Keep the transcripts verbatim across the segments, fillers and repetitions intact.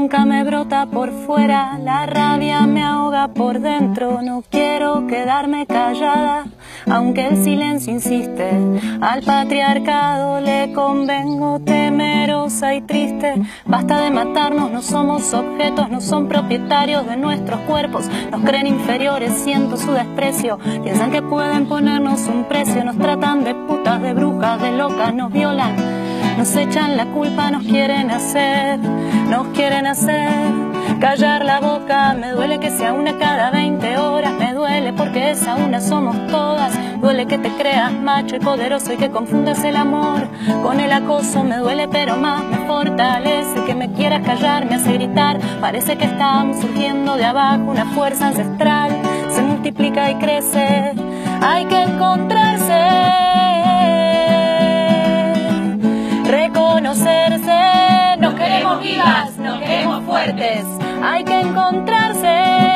bronca me brota por fuera, la rabia me ahoga por dentro. No quiero quedarme callada, aunque el silencio insiste. Al patriarcado le convengo, temerosa y triste. Basta de matarnos, no somos objetos, no son propietarios de nuestros cuerpos. Nos creen inferiores, siento su desprecio. Piensan que pueden ponernos un precio. Nos tratan de putas, de brujas, de locas, nos violan, nos echan la culpa, nos quieren hacer, nos quieren hacer callar la boca. Me duele que sea una cada veinte horas, me duele porque esa una somos todas. Duele que te creas macho y poderoso y que confundas el amor con el acoso. Me duele pero más me fortalece que me quieras callar, me hace gritar. Parece que estamos surgiendo de abajo, una fuerza ancestral se multiplica y crece. Hay que encontrarse, reconocerse. Nos queremos vivas, nos queremos fuertes. Hay que encontrarse,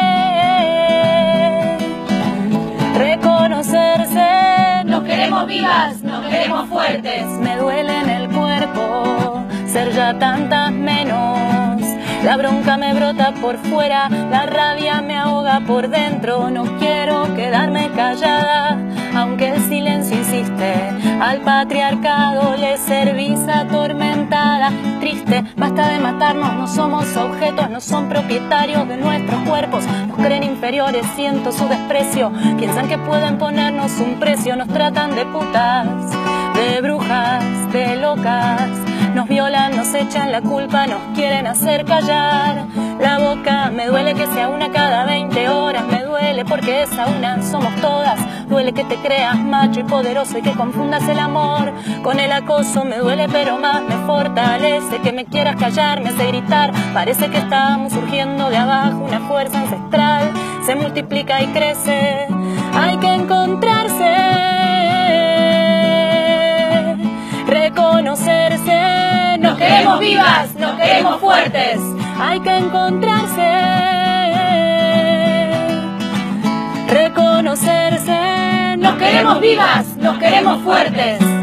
reconocerse. Nos queremos vivas, nos queremos fuertes. Me duele en el cuerpo ser ya tantas menos. La bronca me brota por fuera, la rabia me ahoga por dentro. No quiero quedarme callada, aunque el silencio insiste. Al patriarcado le servís atormentada, triste. Basta de matarnos, no somos objetos, no son propietarios de nuestros cuerpos. Nos creen inferiores, siento su desprecio. Piensan que pueden ponernos un precio. Nos tratan de putas, de brujas, de locas. Nos violan, nos echan la culpa, nos quieren hacer callar la boca. Me duele que sea una cada veinte horas, me duele porque esa una somos todas. Duele que te creas macho y poderoso y que confundas el amor con el acoso. Me duele pero más me fortalece que me quieras callar, me hace gritar. Parece que estamos surgiendo de abajo, una fuerza ancestral se multiplica y crece. Hay que encontrarse, reconocerse. Nos queremos vivas, nos queremos fuertes. Hay que encontrarse, reconocerse. Nos queremos vivas, nos queremos fuertes.